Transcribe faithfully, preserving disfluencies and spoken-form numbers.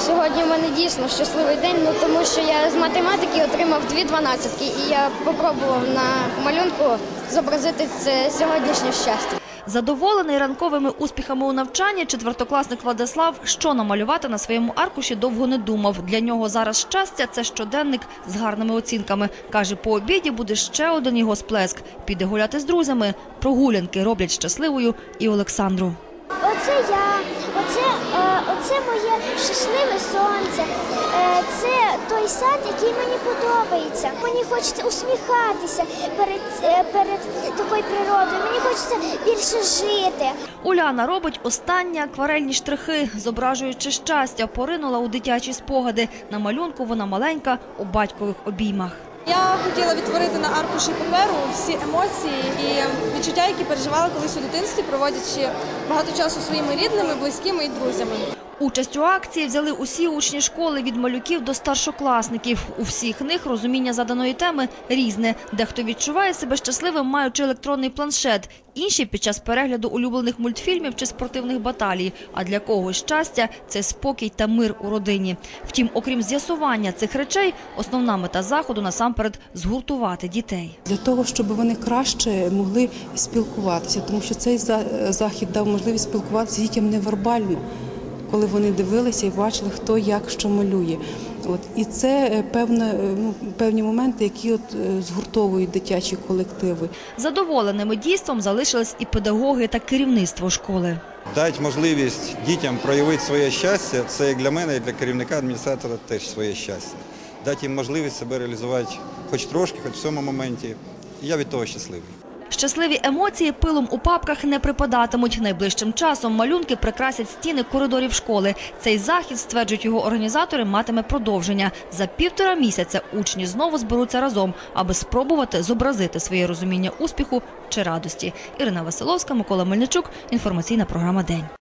Сьогодні в мене дійсно щасливий день, ну, тому що я з математики отримав дві дванадцятки, і я спробував на малюнку зобразити це сьогоднішнє щастя. Задоволений ранковими успіхами у навчанні, четвертокласник Владислав, що намалювати на своєму аркуші, довго не думав. Для нього зараз щастя – це щоденник з гарними оцінками. Каже, по обіді буде ще один його сплеск. Піде гуляти з друзями. Прогулянки роблять щасливою і Олександру. Оце я, оце, е, оце моє щасливе сонце, е, це той сад, який мені подобається. Мені хочеться усміхатися перед, е, перед такою природою, мені хочеться більше жити. Уляна робить останні акварельні штрихи, зображуючи щастя, поринула у дитячі спогади. На малюнку вона маленька у батькових обіймах. Я хотіла відтворити на аркуші паперу всі емоції і відчуття, які переживала колись у дитинстві, проводячи багато часу своїми рідними, близькими і друзями. Участь у акції взяли усі учні школи від малюків до старшокласників. У всіх них розуміння заданої теми різне. Дехто відчуває себе щасливим, маючи електронний планшет. Інші – під час перегляду улюблених мультфільмів чи спортивних баталій. А для когось щастя – це спокій та мир у родині. Втім, окрім з'ясування цих речей, основна мета заходу насамперед – згуртувати дітей. Для того, щоб вони краще могли спілкуватися, тому що цей захід дав можливість спілкуватися дітям невербально, коли вони дивилися і бачили, хто як що малює. От. І це певне, ну, певні моменти, які от, згуртовують дитячі колективи. Задоволеними дійством залишились і педагоги та керівництво школи. Дати можливість дітям проявити своє щастя – це як для мене, і для керівника, адміністратора теж своє щастя. Дати їм можливість себе реалізувати хоч трошки, хоч в цьому моменті. І я від того щасливий. Щасливі емоції пилом у папках не припадатимуть. Найближчим часом малюнки прикрасять стіни коридорів школи. Цей захід, стверджують його організатори, матиме продовження. За півтора місяця учні знову зберуться разом, аби спробувати зобразити своє розуміння успіху чи радості. Ірина Василовська, Микола Мельничук. Інформаційна програма «День».